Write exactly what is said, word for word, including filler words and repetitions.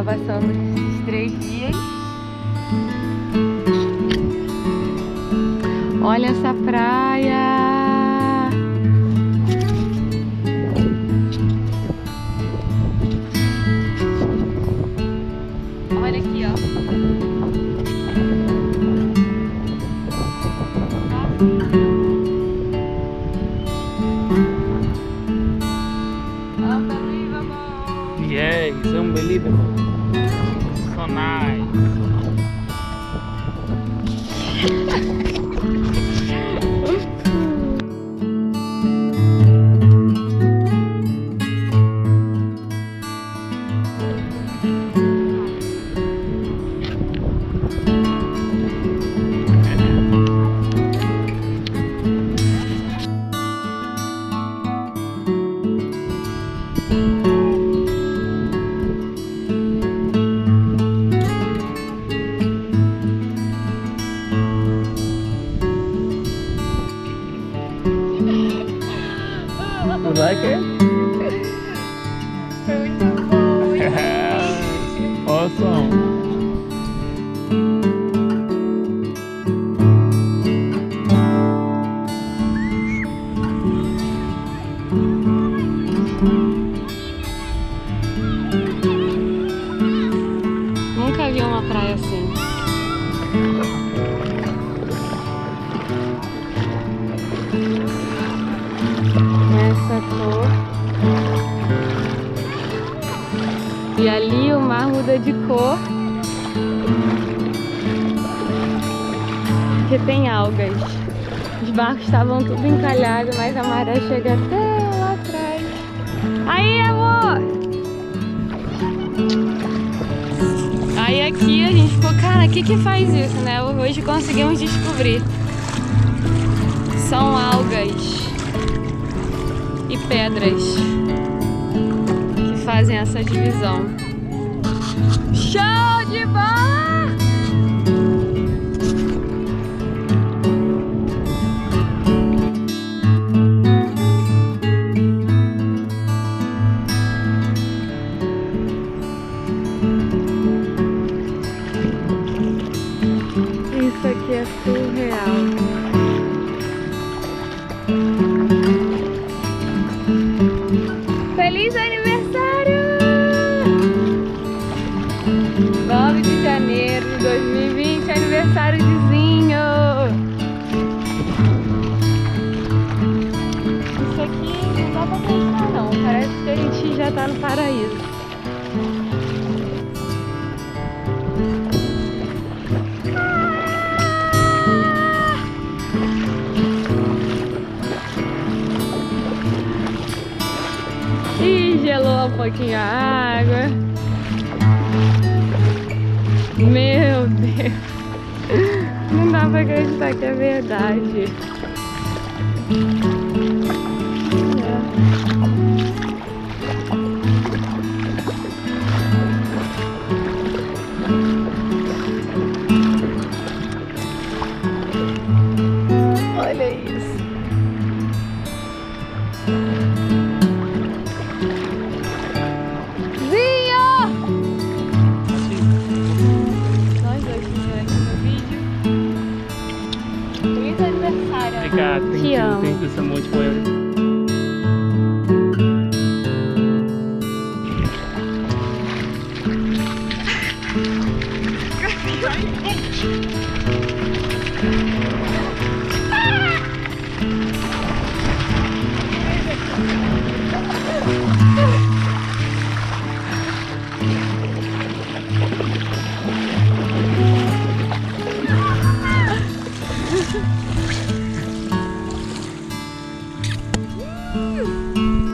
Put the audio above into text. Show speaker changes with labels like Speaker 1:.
Speaker 1: tá passando esses três dias. Olha essa praia! Olha aqui, ó. Unbelievable!
Speaker 2: Yes, unbelievable. So nice. You like it?
Speaker 1: Muito bom!
Speaker 2: Awesome.
Speaker 1: Nunca vi uma praia assim. Essa cor. E ali o mar muda de cor. Porque tem algas. Os barcos estavam tudo encalhados, mas a maré chega até lá atrás. Aí, amor! Aí aqui a gente ficou, cara, o que que faz isso, né? Hoje conseguimos descobrir. São algas e pedras que fazem essa divisão. Show de bola! Isso aqui é surreal. Feliz aniversário! nove de janeiro de dois mil e vinte, aniversário de Zinho! Isso aqui não dá pra pensar não, parece que a gente já tá no paraíso. Ih, gelou um pouquinho a água. Meu Deus. Não dá pra acreditar que é verdade. Olha isso.
Speaker 2: Obrigado, thank
Speaker 1: Te
Speaker 2: you,
Speaker 1: amo.
Speaker 2: thank you so much for everything.
Speaker 1: Woo!